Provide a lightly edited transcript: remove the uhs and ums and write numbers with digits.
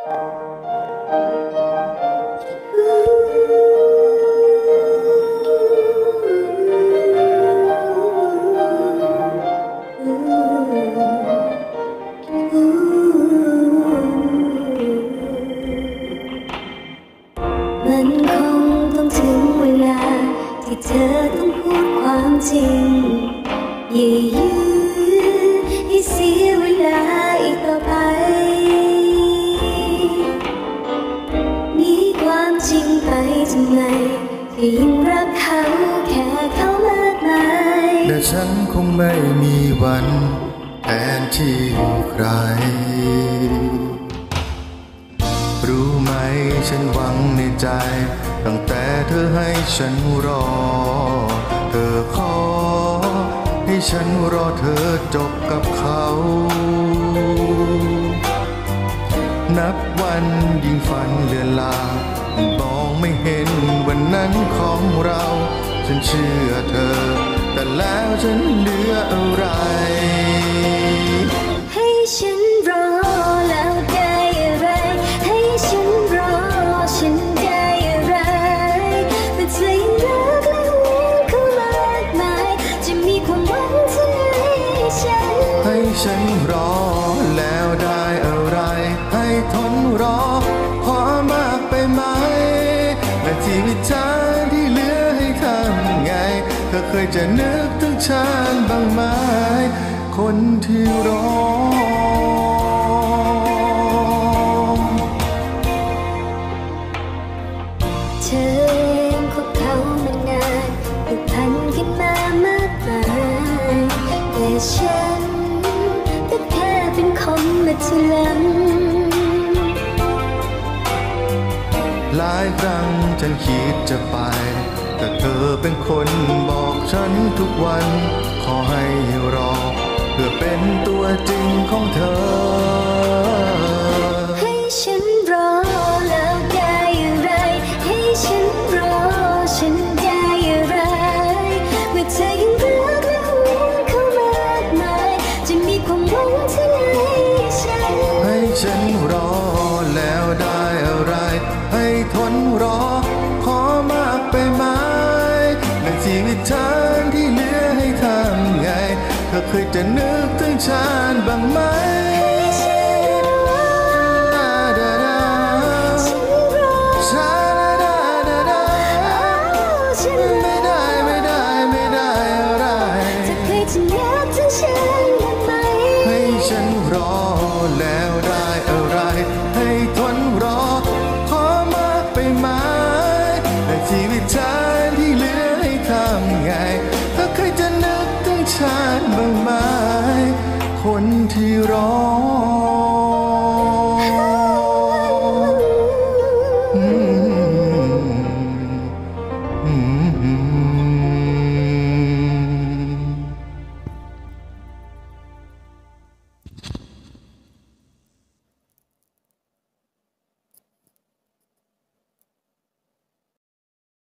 มันคงต้องถึงเวลาที่เธอต้องพูดความจริงอย่ายื้อให้เสียเวลาอีกต่อไปหนีความจริงไปทำไมถ้ายิ่งรักเขาแค่เขามากมายแต่ฉันคงไม่มีวันแทนที่ใครรู้ไหมฉันหวังในใจตั้งแต่เธอให้ฉันรอเธอขอให้ฉันรอเธอจบกับเขานับวันยิ่งฝันเลือนลางมองไม่เห็นวันนั้นของเราฉันเชื่อเธอแต่แล้วฉันเหลืออะไรให้ฉันรอแล้วได้อะไรให้ฉันรอฉันได้อะไรแต่เธอยังรักและหวงเขามากมายจะมีความหวังที่ไหนให้ฉันรอแล้วได้อะไรให้ทนรอขอมากไปไหมและชีวิตฉันที่เหลือให้ทำไงเธอเคยจะนึกถึงฉันบ้างไหมคนที่รอเธอเองคบเขามานานผูกพันกันมามากมายแต่ฉันก็แค่เป็นคนมาทีหลังหลายครั้งฉันคิดจะไปแต่เธอเป็นคนบอกฉันทุกวันขอให้รอเพื่อเป็นตัวจริงของเธอให้ฉันรอแล้วได้อะไรให้ฉันรอฉันได้อะไรเมื่อเธอยังรักและหวงเขามากมายจะมีความหวังที่ไหนให้ฉันรอแล้วได้อะไรให้ทนรอขอมากไปไหมในชีวิตฉันที่เหลือให้ทำไงเธอเคยจะนึกถึงฉันบ้างไหมให้ฉันรอแล้วได้อะไรให้ทนรอขอมากไปไหมในชีวิตฉันที่เหลือให้ทำไงเธอเคยจะนึกถึงฉันบ้างไหมคนที่รอ